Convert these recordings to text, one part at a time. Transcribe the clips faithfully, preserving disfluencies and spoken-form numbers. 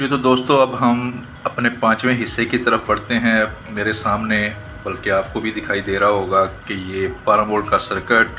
तो दोस्तों अब हम अपने पाँचवें हिस्से की तरफ बढ़ते हैं। मेरे सामने, बल्कि आपको भी दिखाई दे रहा होगा कि ये बारह वोल्ट का circuit,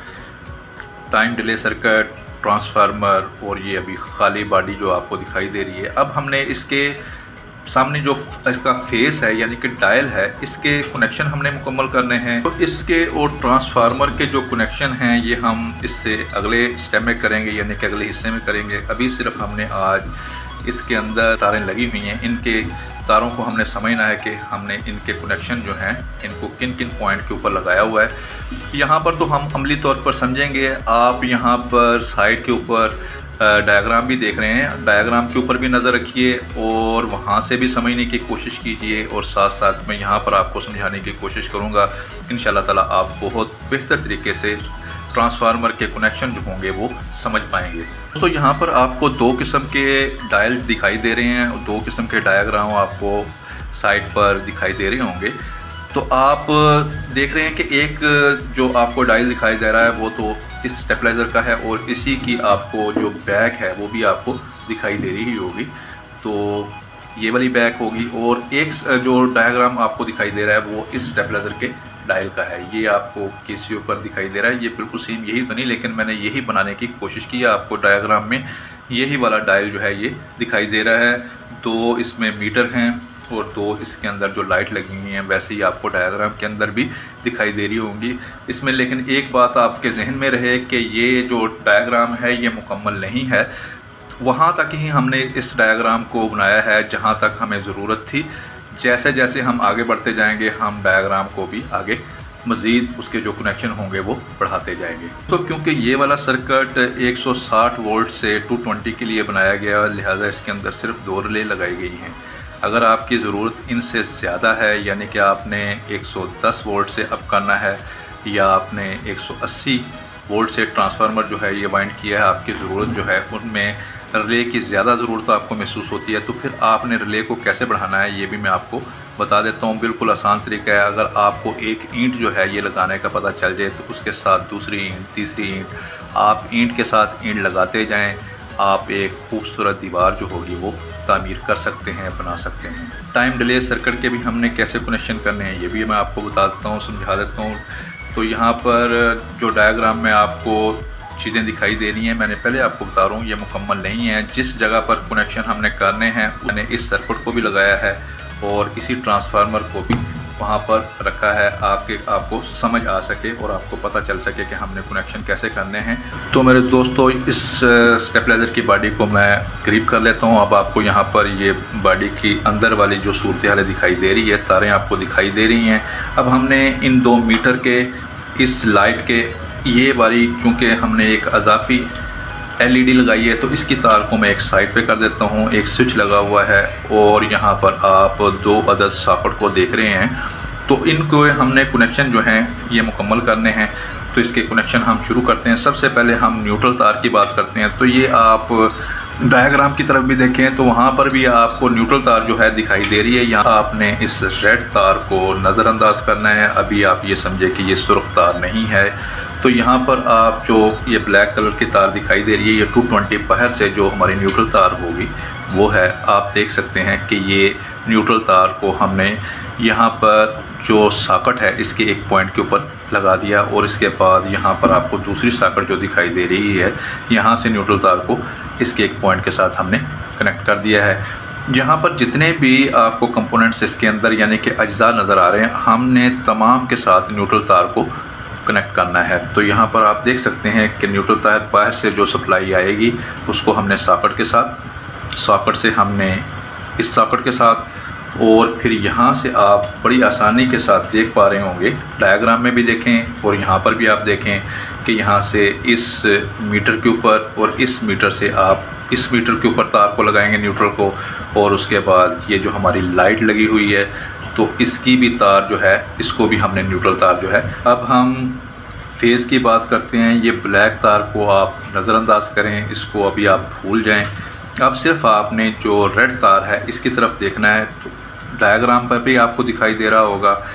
time delay circuit, transformer और ये अभी खाली बॉडी जो आपको दिखाई दे रही है। अब हमने इसके सामने जो इसका फेस है यानी कि डायल है, इसके कनेक्शन हमने मुकम्मल करने हैं। तो इसके और ट्रांसफार्मर के जो कनेक्शन हैं ये हम इससे अगले स्टेप में करेंगे, यानी कि अगले हिस्से में करेंगे। अभी सिर्फ हमने आज इसके अंदर तारें लगी हुई हैं, इनके तारों को हमने समझना है कि हमने इनके कनेक्शन जो हैं इनको किन किन पॉइंट के ऊपर लगाया हुआ है। यहाँ पर तो हम अमली तौर पर समझेंगे। आप यहाँ पर साइड के ऊपर डायग्राम भी देख रहे हैं, डायग्राम के ऊपर भी नज़र रखिए और वहाँ से भी समझने की कोशिश कीजिए, और साथ साथ मैं यहाँ पर आपको समझाने की कोशिश करूँगा। इंशाल्लाह ताला आप बहुत बेहतर तरीके से ट्रांसफार्मर के कनेक्शन जो होंगे वो समझ पाएंगे। तो यहाँ पर आपको दो किस्म के डायल दिखाई दे रहे हैं, दो किस्म के डायग्राम आपको साइड पर दिखाई दे रहे होंगे। तो आप देख रहे हैं कि एक जो आपको डायल दिखाई दे रहा है वो तो इस स्टेबलाइज़र का है, और इसी की आपको जो बैक है वो भी आपको दिखाई दे रही होगी। तो ये वाली बैक होगी, और एक जो डायग्राम आपको दिखाई दे रहा है वो इस स्टेबलाइज़र के डायल का है। ये आपको किसी ऊपर दिखाई दे रहा है, ये बिल्कुल सेम यही तो नहीं, लेकिन मैंने यही बनाने की कोशिश की है। आपको डायग्राम में यही वाला डायल जो है ये दिखाई दे रहा है। दो इसमें मीटर हैं और दो इसके अंदर जो लाइट लगी हुई हैं वैसे ही आपको डायग्राम के अंदर भी दिखाई दे रही होंगी इसमें। लेकिन एक बात आपके जहन में रहे कि ये जो डायग्राम है ये मुकम्मल नहीं है। वहाँ तक ही हमने इस डायग्राम को बनाया है जहाँ तक हमें ज़रूरत थी। जैसे जैसे हम आगे बढ़ते जाएंगे हम डायग्राम को भी आगे मज़ीद उसके जो कनेक्शन होंगे वो बढ़ाते जाएंगे। तो क्योंकि ये वाला सर्किट एक सौ साठ वोल्ट से दो सौ बीस के लिए बनाया गया, लिहाजा इसके अंदर सिर्फ दो रिले लगाई गई हैं। अगर आपकी ज़रूरत इनसे ज़्यादा है, यानी कि आपने एक सौ दस वोल्ट से अप करना है या आपने एक सौ अस्सी वोल्ट से ट्रांसफार्मर जो है ये वाइंड किया है, आपकी ज़रूरत जो है उनमें रिले की ज़्यादा ज़रूरत आपको महसूस होती है, तो फिर आपने रिले को कैसे बढ़ाना है ये भी मैं आपको बता देता हूँ। बिल्कुल आसान तरीका है। अगर आपको एक ईंट जो है ये लगाने का पता चल जाए तो उसके साथ दूसरी ईंट, तीसरी ईंट, आप ईंट के साथ ईंट लगाते जाएं, आप एक खूबसूरत दीवार जो होगी वो तामीर कर सकते हैं, बना सकते हैं। टाइम डिले सर्किट के भी हमने कैसे कनेक्शन करने हैं ये भी मैं आपको बता देता हूँ, समझा देता हूँ। तो यहाँ पर जो डायग्राम में आपको चीज़ें दिखाई दे रही हैं, मैंने पहले आपको बता रहा हूँ ये मुकम्मल नहीं है। जिस जगह पर कनेक्शन हमने करने हैं मैंने इस सर्किट को भी लगाया है और इसी ट्रांसफार्मर को भी वहाँ पर रखा है, आपके आपको समझ आ सके और आपको पता चल सके कि हमने कनेक्शन कैसे करने हैं। तो मेरे दोस्तों इस स्टेबलाइज़र की बॉडी को मैं करीब कर लेता हूँ। अब आपको यहाँ पर ये बॉडी की अंदर वाली जो सूरत हाल दिखाई दे रही है, तारें आपको दिखाई दे रही हैं। अब हमने इन दो मीटर के इस लाइट के ये वाली, क्योंकि हमने एक अजाफी एलईडी लगाई है तो इसकी तार को मैं एक साइड पे कर देता हूँ। एक स्विच लगा हुआ है और यहाँ पर आप दो अदद सॉकेट को देख रहे हैं। तो इनको हमने कनेक्शन जो हैं ये मुकम्मल करने हैं। तो इसके कनेक्शन हम शुरू करते हैं। सबसे पहले हम न्यूट्रल तार की बात करते हैं। तो ये आप डायग्राम की तरफ भी देखें तो वहाँ पर भी आपको न्यूट्रल तार जो है दिखाई दे रही है। यहाँ आपने इस रेड तार को नज़रअंदाज करना है। अभी आप ये समझे कि ये सुर्ख तार नहीं है। तो यहाँ पर आप जो ये ब्लैक कलर की तार दिखाई दे रही है ये दो सौ बीस बाहर से जो हमारी न्यूट्रल तार होगी वो है। आप देख सकते हैं कि ये न्यूट्रल तार को हमने यहाँ पर जो सॉकेट है इसके एक पॉइंट के ऊपर लगा दिया, और इसके बाद यहाँ पर आपको दूसरी सॉकेट जो दिखाई दे रही है यहाँ से न्यूट्रल तार को इसके एक पॉइंट के साथ हमने कनेक्ट कर दिया है। यहाँ पर जितने भी आपको कंपोनेंट्स इसके अंदर यानी कि अज्जा नज़र आ रहे हैं, हमने तमाम के साथ न्यूट्रल तार को कनेक्ट करना है। तो यहाँ पर आप देख सकते हैं कि न्यूट्रल तार बाहर से जो सप्लाई आएगी उसको हमने सॉकेट के साथ, सॉकेट से हमने इस सॉकेट के साथ, और फिर यहाँ से आप बड़ी आसानी के साथ देख पा रहे होंगे, डायग्राम में भी देखें और यहाँ पर भी आप देखें कि यहाँ से इस मीटर के ऊपर और इस मीटर से आप इस मीटर के ऊपर तार को लगाएंगे न्यूट्रल को, और उसके बाद ये जो हमारी लाइट लगी हुई है तो इसकी भी तार जो है इसको भी हमने न्यूट्रल तार जो है। अब हम फेज़ की बात करते हैं। ये ब्लैक तार को आप नज़रअंदाज करें, इसको अभी आप भूल जाएं। अब सिर्फ आपने जो रेड तार है इसकी तरफ देखना है। तो डायग्राम पर भी आपको दिखाई दे रहा होगा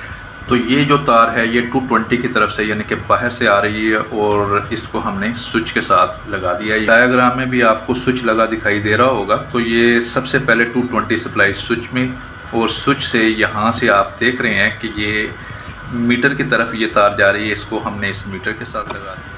तो ये जो तार है ये टू ट्वेंटी की तरफ से यानी कि बाहर से आ रही है और इसको हमने स्विच के साथ लगा दिया है। डायग्राम में भी आपको स्विच लगा दिखाई दे रहा होगा। तो ये सबसे पहले टू ट्वेंटी सप्लाई स्विच में, और स्विच से यहाँ से आप देख रहे हैं कि ये मीटर की तरफ ये तार जा रही है, इसको हमने इस मीटर के साथ लगा दिया।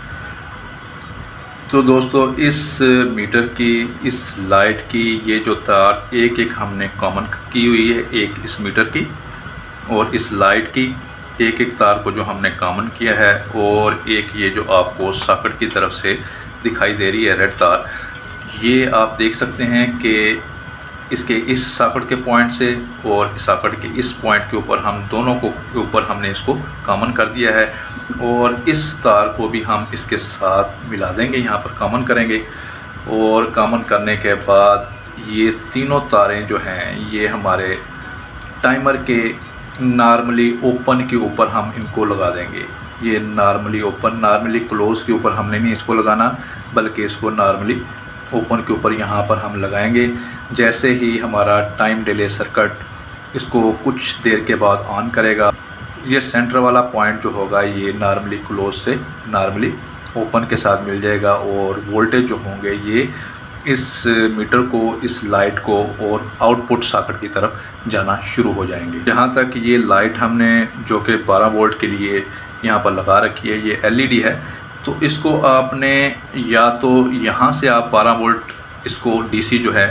तो दोस्तों इस मीटर की, इस लाइट की ये जो तार एक एक हमने कॉमन की हुई है, एक इस मीटर की और इस लाइट की एक एक तार को जो हमने कॉमन किया है, और एक ये जो आपको सॉकेट की तरफ से दिखाई दे रही है रेड तार, ये आप देख सकते हैं कि इसके इस सॉकेट के पॉइंट से और सॉकेट के इस पॉइंट के ऊपर हम दोनों को के ऊपर हमने इसको कॉमन कर दिया है, और इस तार को भी हम इसके साथ मिला देंगे, यहाँ पर कॉमन करेंगे। और कॉमन करने के बाद ये तीनों तारें जो हैं ये हमारे टाइमर के नॉर्मली ओपन के ऊपर हम इनको लगा देंगे। ये नॉर्मली ओपन, नॉर्मली क्लोज के ऊपर हमने नहीं इसको लगाना, बल्कि इसको नॉर्मली ओपन के ऊपर यहाँ पर हम लगाएंगे। जैसे ही हमारा टाइम डिले सर्किट इसको कुछ देर के बाद ऑन करेगा, ये सेंटर वाला पॉइंट जो होगा ये नॉर्मली क्लोज से नॉर्मली ओपन के साथ मिल जाएगा, और वोल्टेज जो होंगे ये इस मीटर को, इस लाइट को और आउटपुट सॉकेट की तरफ जाना शुरू हो जाएंगे। जहाँ तक ये लाइट हमने जो कि बारह वोल्ट के लिए यहाँ पर लगा रखी है, ये एल ई डी है, तो इसको आपने या तो यहाँ से आप बारह वोल्ट इसको डी सी जो है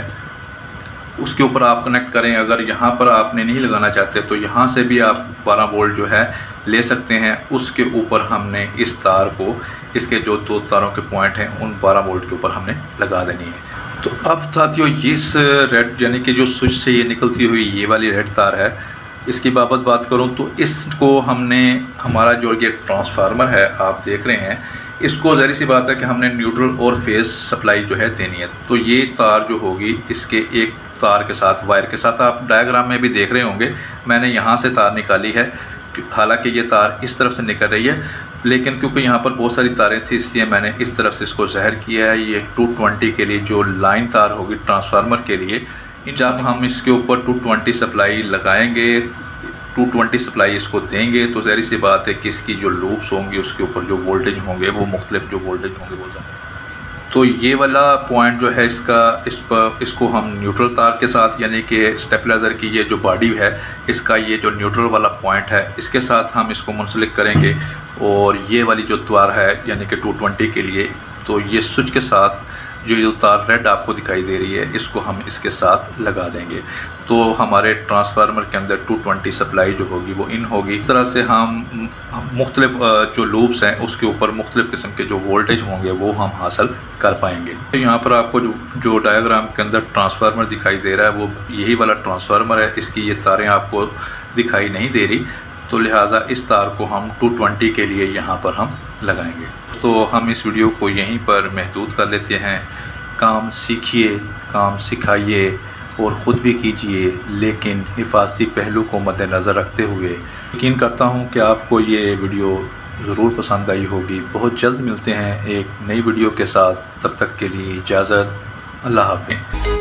उसके ऊपर आप कनेक्ट करें। अगर यहाँ पर आपने नहीं लगाना चाहते तो यहाँ से भी आप बारह वोल्ट जो है ले सकते हैं। उसके ऊपर हमने इस तार को, इसके जो दो तारों के पॉइंट हैं उन बारह वोल्ट के ऊपर हमने लगा देनी है। तो अब साथियों इस रेड यानी कि जो स्विच से ये निकलती हुई ये वाली रेड तार है, इसकी बाबत बात करूं तो इसको हमने, हमारा जो ये ट्रांसफार्मर है आप देख रहे हैं, इसको ज़ाहिर सी बात है कि हमने न्यूट्रल और फेज सप्लाई जो है देनी है। तो ये तार जो होगी इसके एक तार के साथ, वायर के साथ, आप डायग्राम में भी देख रहे होंगे मैंने यहाँ से तार निकाली है। हालांकि ये तार इस तरफ से निकल रही है, लेकिन क्योंकि यहाँ पर बहुत सारी तारें थी इसलिए मैंने इस तरफ से इसको ज़हर किया है। ये टू ट्वेंटी के लिए जो लाइन तार होगी ट्रांसफार्मर के लिए, जब हम इसके ऊपर टू ट्वेंटी सप्लाई लगाएंगे, टू ट्वेंटी सप्लाई इसको देंगे, तो ज़ाहिर सी बात है कि इसकी जो लूप्स होंगी उसके ऊपर जो वोल्टेज होंगे वो मुख्तलिफ जो वोल्टेज होंगे वो ज़्यादा। तो ये वाला पॉइंट जो है इसका, इस पर इसको हम न्यूट्रल तार के साथ, यानी कि स्टेबलाइज़र की ये जो बॉडी है इसका ये जो न्यूट्रल वाला पॉइंट है इसके साथ हम इसको मुंसलिक करेंगे। और ये वाली जो तार है यानी कि टू ट्वेंटी के लिए, तो ये स्विच के साथ जो जो तार रेड आपको दिखाई दे रही है इसको हम इसके साथ लगा देंगे। तो हमारे ट्रांसफार्मर के अंदर टू ट्वेंटी सप्लाई जो होगी वो इन होगी। इस तरह से हम मुख्तलिफ जो लूप्स हैं उसके ऊपर मुख्तलिफ किस्म के जो वोल्टेज होंगे वो हम हासिल कर पाएंगे। तो यहाँ पर आपको जो जो डायग्राम के अंदर ट्रांसफार्मर दिखाई दे रहा है वो यही वाला ट्रांसफार्मर है। इसकी ये तारें आपको दिखाई नहीं दे रही, तो लिहाजा इस तार को हम टू ट्वेंटी के लिए यहाँ पर हम लगाएंगे। तो हम इस वीडियो को यहीं पर महदूद कर लेते हैं। काम सीखिए, काम सिखाइए और ख़ुद भी कीजिए, लेकिन हिफाजती पहलू को मद्देनज़र रखते हुए। यकीन करता हूँ कि आपको ये वीडियो ज़रूर पसंद आई होगी। बहुत जल्द मिलते हैं एक नई वीडियो के साथ, तब तक के लिए इजाज़त, अल्लाह हाफ़िज़।